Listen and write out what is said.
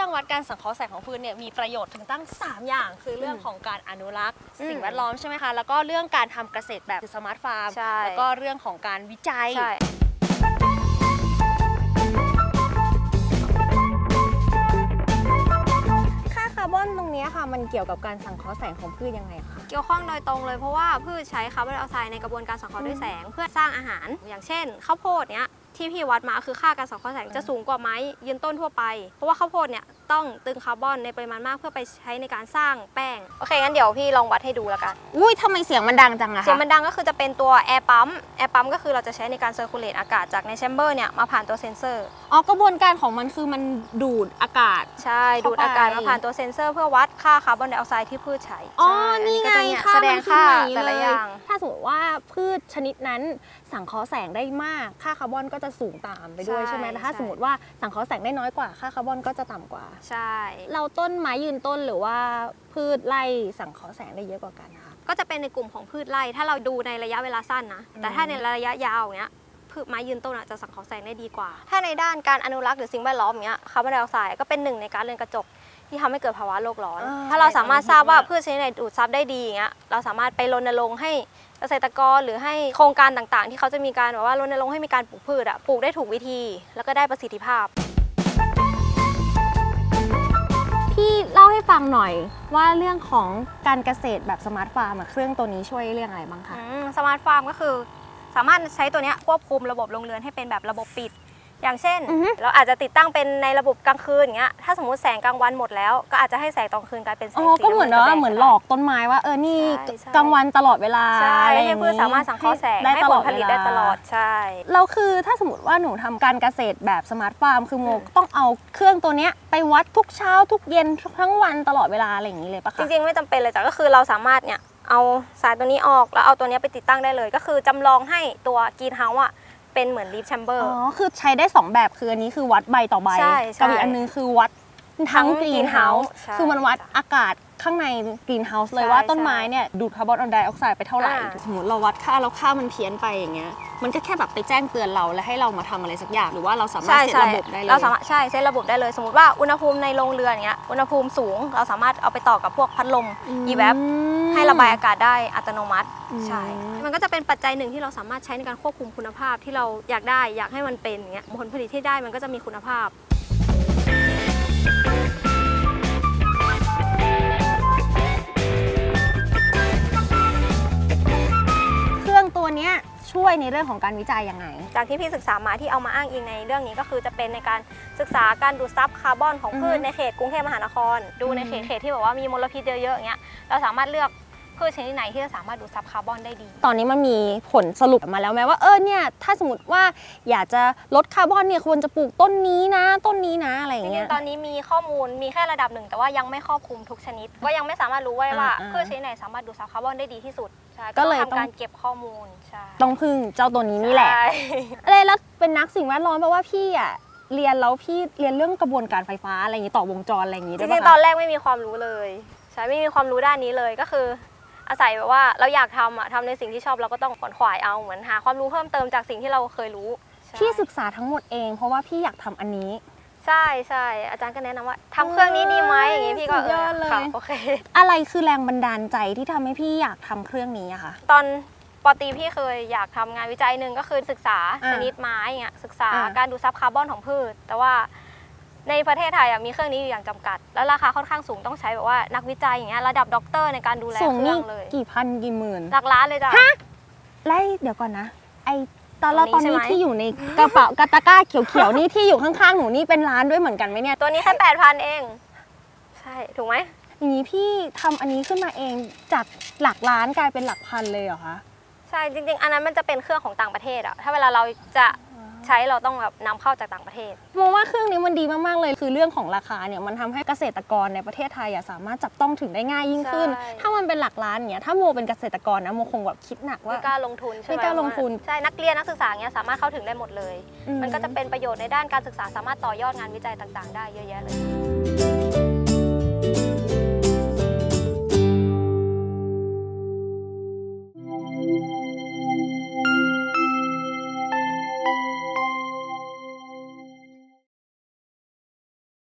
รื่องวัดการสังเคราะห์แสงของพืชเนี่ยมีประโยชน์ถึงตั้ง3อย่างคือเรื่องของการอนุรักษ์สิ่งแวดล้อมใช่ไหมคะแล้วก็เรื่องการทำเกษตรแบบสมาร์ทฟาร์มแล้วก็เรื่องของการวิจัยคาร์บอนตรงนี้ค่ะมันเกี่ยวกับการสังเคราะห์แสงของพืชยังไงคะเกี่ยวข้องโดยตรงเลยเพราะว่าพืชใช้คาร์บอนไดออกไซด์ในกระบวนการสังเคราะห์ด้วยแสงเพื่อสร้างอาหารอย่างเช่นข้าวโพดเนี้ยที่พี่วัดมาคือค่าการสังเคราะห์แสงจะสูงกว่าไม้ยืนต้นทั่วไปเพราะว่าข้าวโพดเนี่ยต้องตึงคาร์บอนในปริมาณมากเพื่อไปใช้ในการสร้างแป้งโอเคงั้นเดี๋ยวพี่ลองวัดให้ดูแล้วกันอุ้ยทำไมเสียงมันดังจังอะคะเสียงมันดังก็คือจะเป็นตัวแอร์ปั๊มก็คือเราจะใช้ในการเซอร์คูลเลตอากาศจากในแชมเบอร์เนี่ยมาผ่านตัวเซนเซอร์กระบวนการของมันคือมันดูดอากาศใช่ดูดอากาศมาผ่านตัวเซนเซอร์เพื่อวัดค่าคาร์บอนไดออกไซด์ที่พืชใช้นี่ไงแสดงค่าแต่ละอย่างถ้าสมมติว่าพืชชนิดนั้นสังเคราะห์แสงได้มากค่าคาร์บอนก็จะสูงตามไปด้วยใช่ไหมแต่ถ้าสมมติว่าสังเคราะห์แสงได้น้อยกว่าค่าคาร์บอนก็จะต่ำกว่าใช่เราต้นไม้ยืนต้นหรือว่าพืชไร่สังเคราะห์แสงได้เยอะกว่ากันนะคะก็จะเป็นในกลุ่มของพืชไร่ถ้าเราดูในระยะเวลาสั้นนะแต่ถ้าในระยะยาวเนี้ยพืชไม้ยืนต้นจะสังเคราะห์แสงได้ดีกว่าถ้าในด้านการอนุรักษ์หรือสิ่งแวดล้อมเนี้ยคาร์บอนไดออกไซด์ก็เป็นหนึ่งในก๊าซเรือนกระจกที่ทำให้เกิดภาวะโลกร้อนถ้าเราสามารถทราบว่าพืชชนิดไหนดูดซับได้ดีอย่างเงี้ยเราสามารถไปรณรงค์ให้เกษตรกรหรือให้โครงการต่างๆที่เขาจะมีการแบบว่ารณรงค์ให้มีการปลูกพืชปลูกได้ถูกวิธีแล้วก็ได้ประสิทธิภาพพี่เล่าให้ฟังหน่อยว่าเรื่องของการเกษตรแบบสมาร์ทฟาร์มเครื่องตัวนี้ช่วยเรื่องอะไรบ้างคะสมาร์ทฟาร์มก็คือสามารถใช้ตัวนี้ควบคุมระบบโรงเรือนให้เป็นแบบระบบปิดอย่างเช่นเราอาจจะติดตั้งเป็นในระบบกลางคืนอย่างเงี้ยถ้าสมมติแสงกลางวันหมดแล้วก็อาจจะให้แสงตอนคืนกลายเป็นแสงสีก็เหมือนเหมือนหลอกต้นไม้ว่านี่กลางวันตลอดเวลาใช่ให้พืชสามารถสังเคราะห์แสงให้ผลผลิตได้ตลอดใช่เราคือถ้าสมมติว่าหนูทำการเกษตรแบบสมาร์ทฟาร์มคือโมต้องเอาเครื่องตัวนี้ไปวัดทุกเช้าทุกเย็นทั้งวันตลอดเวลาอะไรอย่างนี้เลยปะคะจริงๆไม่จำเป็นเลยจ้ะก็คือเราสามารถเนี่ยเอาสายตัวนี้ออกแล้วเอาตัวนี้ไปติดตั้งได้เลยก็คือจำลองให้ตัวกรีนเฮาส์เป็นเหมือนลีฟแชมเบอร์คือใช้ได้2แบบคืออันนี้คือวัดใบต่อใบกับอีกอันนึงคือวัดทั้งกรีนเฮาส์คือมันวัดอากาศข้างในกรีนเฮาส์เลยว่าต้นไม้เนี่ยดูดคาร์บอนไดออกไซด์ไปเท่าไหร่สมมติเราวัดค่าแล้วค่ามันเพี้ยนไปอย่างเงี้ยมันก็แค่แบบไปแจ้งเตือนเราและให้เรามาทำอะไรสักอย่างหรือว่าเราสามารถเซตระบบได้เลยเราสามารถเซตระบบได้เลยสมมติว่าอุณหภูมิในโรงเรือนเงี้ยอุณหภูมิสูงเราสามารถเอาไปต่อกับพวกพัดลมe-vapให้ระบายอากาศได้อัตโนมัติใช่มันก็จะเป็นปัจจัยหนึ่งที่เราสามารถใช้ในการควบคุมคุณภาพที่เราอยากได้อยากให้มันเป็นอย่างเงี้ยผลผลิตที่ได้มันก็จะมีคุณภาพตัวนี้ช่วยในเรื่องของการวิจัยยังไงจากที่พี่ศึกษามาที่เอามาอ้างอิงในเรื่องนี้ก็คือจะเป็นในการศึกษาการดูดซับคาร์บอนของพืชในเขตกรุงเทพมหานครดูในเขตที่แบบว่ามีมลพิษเยอะๆอย่างเงี้ยเราสามารถเลือกพืชชนิดไหนที่จะสามารถดูดซับคาร์บอนได้ดีตอนนี้มันมีผลสรุปมาแล้วไหมว่าเนี่ยถ้าสมมติว่าอยากจะลดคาร์บอนเนี่ยควรจะปลูกต้นนี้นะอะไรอย่างเงี้ยตอนนี้มีข้อมูลมีแค่ระดับหนึ่งแต่ว่ายังไม่ครอบคลุมทุกชนิดก็ยังไม่สามารถรู้ว่าพืชชนิดไหนสามารถดูดซับคาร์บอนได้ดีที่สุดก็เลยต้องการเก็บข้อมูลต้องพึ่งเจ้าตัวนี้นี่แหละแล้วเป็นนักสิ่งแวดล้อมเพราะว่าพี่เรียนแล้วพี่เรียนเรื่องกระบวนการไฟฟ้าอะไรอย่างนี้ต่อวงจรอะไรอย่างนี้ด้วยจริงๆตอนแรกไม่มีความรู้เลยใช่ไม่มีความรู้ด้านนี้เลยก็คืออาศัยแบบว่าเราอยากทำในสิ่งที่ชอบเราก็ต้องขวนขวายเอาเหมือนหาความรู้เพิ่มเติมจากสิ่งที่เราเคยรู้พี่ศึกษาทั้งหมดเองเพราะว่าพี่อยากทำอันนี้ใช่อาจารย์ก็แนะนำว่าทำเครื่องนี้ดีไหมอย่างนี้พี่ก็ค่ะโอเคอะไรคือแรงบันดาลใจที่ทำให้พี่อยากทำเครื่องนี้อะคะตอนปตรีพี่เคยอยากทำงานวิจัยหนึ่งก็คือศึกษาชนิดไม้เงี้ยศึกษาการดูดซับคาร์บอนของพืชแต่ว่าในประเทศไทยมีเครื่องนี้อยู่อย่างจำกัดแล้วราคาค่อนข้างสูงต้องใช้แบบว่านักวิจัยอย่างเงี้ยระดับด็อกเตอร์ในการดูแลเครื่องเลยกี่พันกี่หมื่นหลักล้านเลยจ้ะไล่เดี๋ยวก่อนนะตอนนี้ที่อยู่ในกระเป๋ากตะกร้าเขียวๆนี่ที่อยู่ข้างๆหนูนี่เป็นล้านด้วยเหมือนกันไหมเนี่ยตัวนี้แค่8,000เองใช่ถูกไหมอย่างนี้พี่ทำอันนี้ขึ้นมาเองจากหลักล้านกลายเป็นหลักพันเลยเหรอคะใช่จริงๆอันนั้นมันจะเป็นเครื่องของต่างประเทศอะถ้าเวลาเราจะใช้เราต้องแบบนำเข้าจากต่างประเทศมองว่าเครื่องนี้มันดีมากๆเลยคือเรื่องของราคาเนี่ยมันทำให้เกษตรกรในประเทศไทยสามารถจับต้องถึงได้ง่ายยิ่งขึ้นถ้ามันเป็นหลักล้านเนี่ยถ้าโมเป็นเกษตรกรนะโมคงแบบคิดหนักว่าไม่กล้าลงทุนใช่ไหมไม่กล้าลงทุนใช่นักเรียนนักศึกษาเนี่ยสามารถเข้าถึงได้หมดเลยมันก็จะเป็นประโยชน์ในด้านการศึกษาสามารถต่อยอดงานวิจัยต่างๆได้เยอะแยะเลย